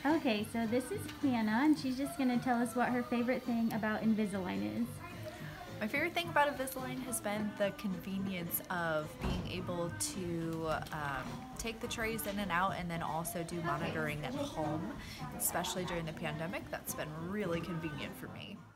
Okay, so this is Hannah, and she's just going to tell us what her favorite thing about Invisalign is. My favorite thing about Invisalign has been the convenience of being able to take the trays in and out, and then also do monitoring at home, especially during the pandemic. That's been really convenient for me.